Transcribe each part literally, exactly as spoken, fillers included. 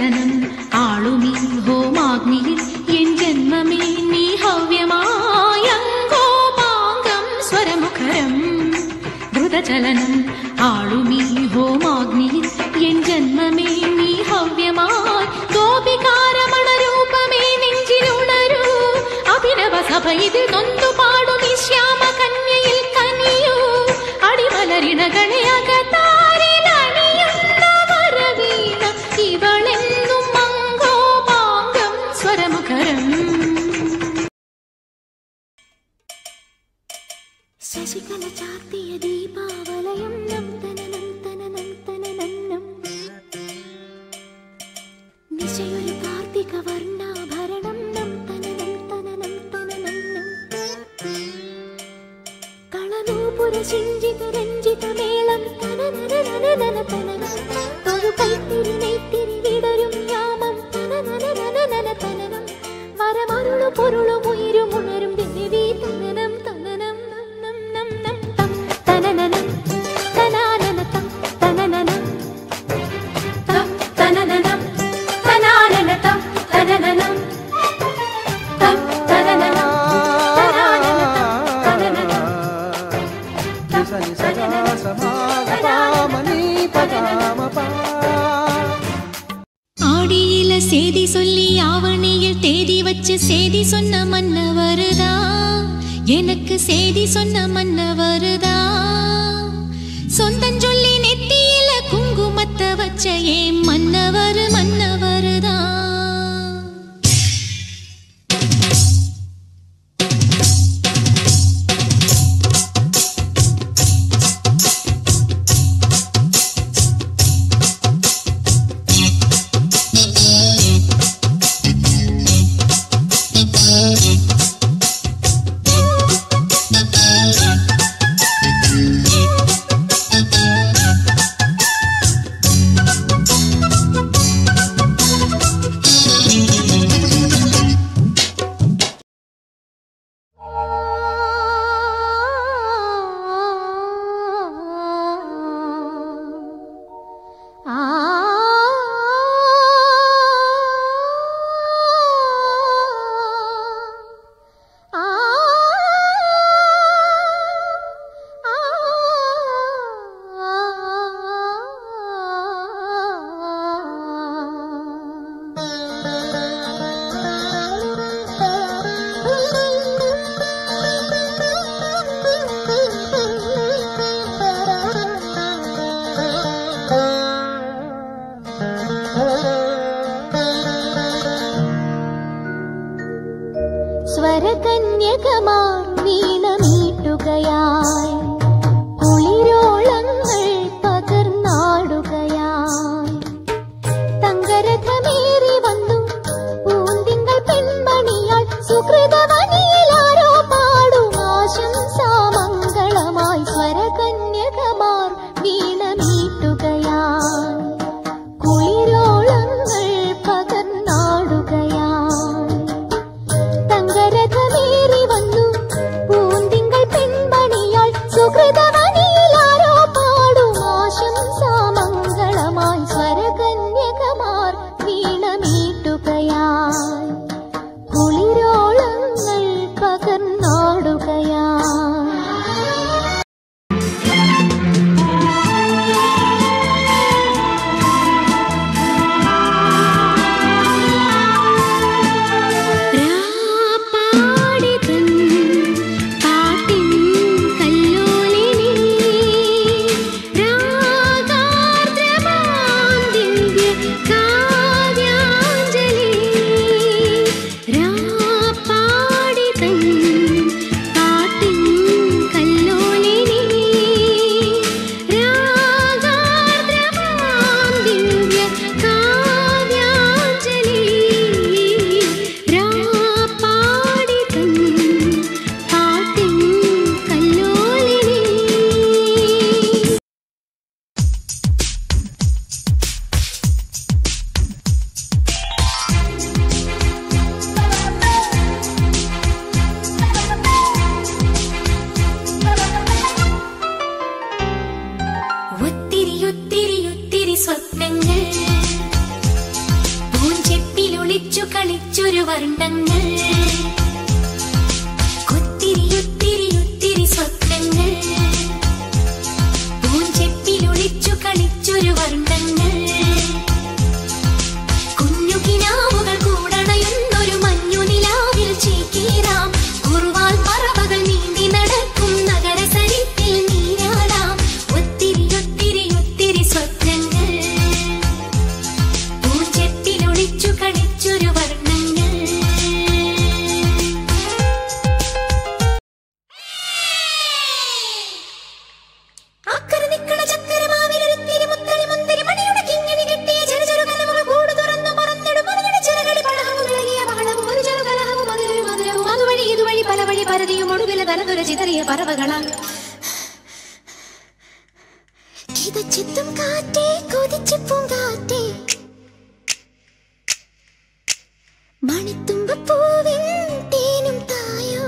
ദ്രുതചലനം ആളുമീ ഹോമാഗ്നിയിൽ N ജന്മമേ നീ ഹവ്യമായങ്കോപാംഗം സ്വരമുഖരം. ദ്രുതചലനം ആളുമീ ഹോമാഗ്നിയിൽ N ജന്മമേ നീ ഹവ്യമായി ഗോപികാരമണരൂപമേ നെഞ്ചിലുണരൂ. അഭിനവ സഭ ഇതിൽ നൊന്തു പാടും ഈ ശ്യാമ കന്യയിൽ കനിയൂ. അടിമലരിണകളെ അകത്താരിലണിയുന്ന വരവീണ ഇവളെന്നും മങ്കോപാംഗം സ്വരമുഖരം. ശശികല ചാർത്തിയ ദീപാവലയം നം തനനം തനനം തനനം നിശയൊരു കാർത്തിക വർണ്ണാഭരണം നം തനനം തനനം തനനം കളനൂപുര ശിഞ്ചിത രഞ്ജിത മേളം തനനനനനന തനനം ഒരു കൈത്തിരി നെയ്ത്തിരി വിടരും യാമം തനനനനനന തനനം വരമരുളു പൊരുളു ഉയരും ഉണരും ദേവി തനനം തനനം തനനനം തനാനന തനനനം തനനനം തനാനന തനനനം തനനനം തനാനന സനി സദാ സമാഗമനി പദമപ. ஆடியில சேதி சொல்லி ஆவணியில் தேதி வச்சு சேதி சொன்ன மன்னவருதா, எனக்கு சேதி சொன்ன மன்னவருதா. சொந்தஞ்சொல்லி நெத்தியில குங்குமத்த வச்ச ஏன் மன்னவரு மன்னவருதா. സ്വരകന്യകമാർ വീണമീട്ടുകയായി കുളിരോളങ്ങൾ പകർന്നാടുകയായി തങ്കരഥമേറി വന്നു പൂന്തിങ്കൾ പെൺമണിയാൾ സുകൃതവനിയിലാരോ പാടും ആശംസാമംഗളമായി സ്വരകന്യകമാർ വീണമീട്ടുകയായി കുളിരോളങ്ങൾ പകർന്നാടുകയായി തങ്കരഥമേറി വന്നു ചെപ്പിലൊളിച്ചു കളിച്ചൊരു വർണ്ണങ്ങൾ ഒത്തിരി ഒത്തിരി ഒത്തിരി സ്വപ്നങ്ങൾ പൂഞ്ചെപ്പിലൊളിച്ചു കളിച്ചൊരു വർണ്ണങ്ങൾ കുഞ്ഞുകിനാവുകൾ കൂടണയുന്നൊരു മഞ്ഞു നിലാവിൽ ചേക്കേറാം കുറുവാൽ പറവകൾ നീന്തി നടക്കും നഗരസരിത്തിൽ നീരാടാം ഒത്തിരി ഒത്തിരി ഒത്തിരി സ്വപ്നങ്ങൾ പൂഞ്ചെപ്പിലൊളിച്ചു കളിച്ചൊരു വർണ്ണങ്ങൾ അക്കരെ നിക്കണ ചക്കരമാവിലൊരുത്തിരി മുത്തരി മുന്തിരി മണിയുടെ കിങ്ങിണി കെട്ടിയ ചെറു ചെറു കലമുകൾ കൂട് തുറന്നു പറന്നിടും മണിയുടെ ചിറകളി പടഹവും വിളകിയ ബഹളവും ഒരു ചെറു കലഹവും മധുരവും മധുരവും അതുവഴി ഇതുവഴി പല വഴി പരതിയും ഒടുവിലെ തലതുര ചിതറിയ പറവകളാം കിതച്ചെത്തും കാറ്റേ കൊതിച്ചെപ്പും കാറ്റേ മണിത്തുമ്പപ്പൂവിൻ തേനും തായോ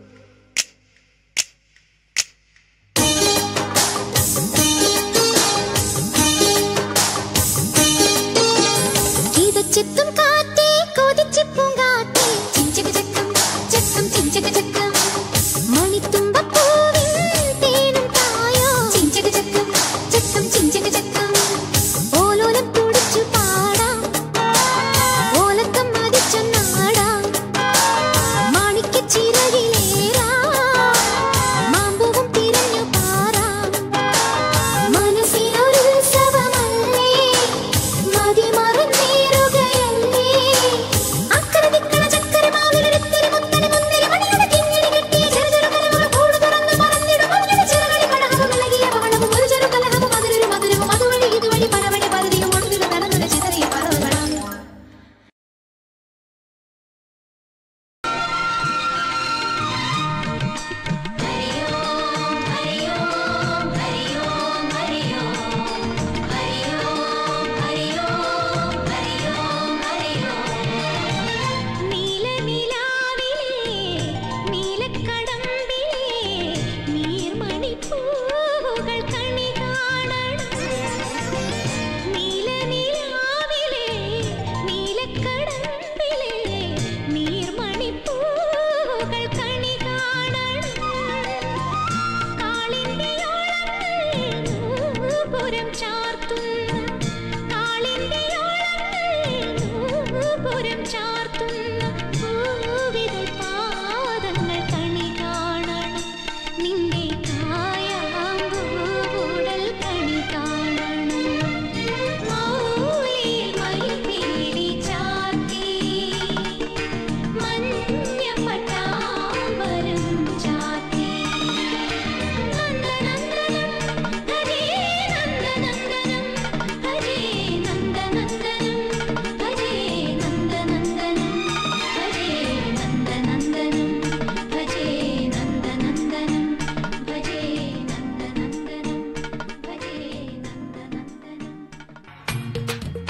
കിതച്ചെത്തും കാറ്റേ കൊതിച്ചെപ്പും കാറ്റേ ചിഞ്ചക ചക്കം ചക്കം ചിഞ്ചക ചക്കം മണിത്തുമ്പപ്പൂവിൻ തേനും തായോ ചിഞ്ചക ചക്കം ചക്കം ചിഞ്ചക ചക്കം ഓലോലം തുടിച്ചു പാടാം ഓലക്കം മതിച്ചൊന്നാടാം മാണിക്കച്ചിറകിലേറാം മാമ്പൂവും തിരഞ്ഞു പാറാം മനസ്സിനൊരുത്സവമല്ലേ മതിമറന്നേറുകയല്ലേ അക്കരെ നിക്കണ ചക്കരമാവിലൊരുത്തിരി മുത്തരി മുന്തിരി മണിയുടെ കിങ്ങിണി കെട്ടിയ ചെറു ചെറു കലമുകൾ കൂട് തുറന്നു പറന്നിടും മണിയുടെ ചിറകളി പടഹവും വിളകിയ ബഹളവും ഒരു ചെറു കലഹവും മധുരവും മധുരവും അതുവഴി ഇതുവഴി പലവഴി പരതിയും ഒടുവിലെ തലതുര ചിതറിയ പറവകളാം നീലനിലാവിലേ നീലക്കടമ്പിലേ നീർമണിപ്പൂവുകൾ കണി കാണണം നീലനിലാവിലേ നീലക്കടമ്പിലേ നീർമണിപ്പൂവുകൾ കണി കാണണം കാളിന്തിയോളങ്ങൾ നൂപുരം ചാർത്തുന്ന കാളിന്തിയോളങ്ങൾ നൂപുരം ചാർത്തുന്ന പൂവിതൾ പാദങ്ങൾ കണി കാണണം നിന്റെ കായാമ്പൂടൽ കണി കാണണം മൗലിയിൽ മയിൽപീലി ചാർത്തി മഞ്ഞപ്പട്ടാമ്പരം ചാർത്തി നന്ദനന്ദനം ഹരേ നന്ദനന്ദനം ഹരേ നന്ദനന്ദനം ഹരേ നന്ദനന്ദനം ഹരേ നന്ദനന്ദനം ഭജേ നന്ദനന്ദനം ഭജേ നന്ദനന്ദനം ഭജേ നന്ദനന്ദനം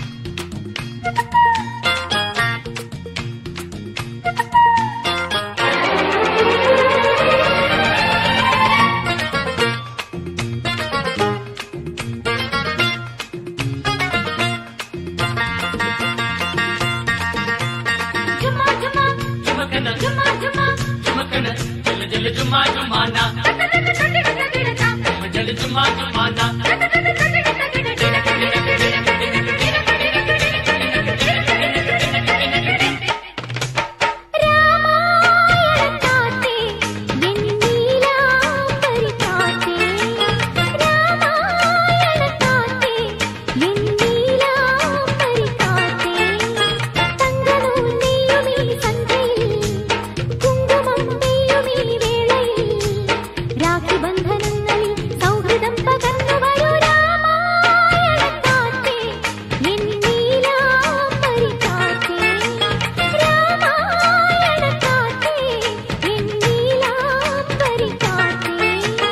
ఝുമാ ఝുമാ Jumakana, ఝుమా ఝుమా Jumakana, Jala Jala Juma Jumana, Jala Juma Jumana, രാമായണക്കാറ്റേ എൻ നീലാംബരി കാറ്റേ രാമായണക്കാറ്റേ എൻ നീലാംബരി കാറ്റേ തങ്കനൂൽ നെയ്യുമീ സന്ധ്യയിൽ കുങ്കുമം പെയ്യുമീ വേളയിൽ രാഖി ബന്ധനങ്ങളിൽ സൗഹൃദം പകർന്നു വരൂ രാമായണക്കാറ്റേ എൻ നീലാംബരി കാറ്റേ രാമായണക്കാറ്റേ എൻ നീലാംബരി കാറ്റേ.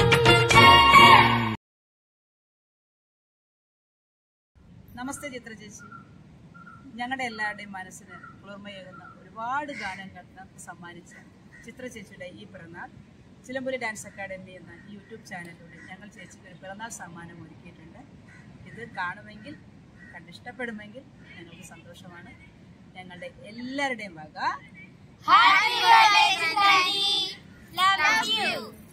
നമസ്തേ ചിത്ര ചേച്ചി. ഞങ്ങളുടെ എല്ലാവരുടെയും മനസ്സിന് കുളിർമയേകുന്ന ഒരുപാട് ഗാനങ്ങൾ നമുക്ക് സമ്മാനിച്ച ചിത്ര ചേച്ചിയുടെ ഈ പിറന്നാൾ ചിലമ്പുലി ഡാൻസ് അക്കാഡമി എന്ന യൂട്യൂബ് ചാനലിലൂടെ ഞങ്ങൾ ചേച്ചിക്ക് ഒരു പിറന്നാൾ സമ്മാനം ഒരുക്കിയിട്ടുണ്ട്. ഇത് കാണുമെങ്കിൽ കണ്ടിഷ്ടപ്പെടുമെങ്കിൽ ഞങ്ങൾക്ക് സന്തോഷമാണ്. ഞങ്ങളുടെ എല്ലാവരുടെയും വക Happy birthday, Chitrani. Love you.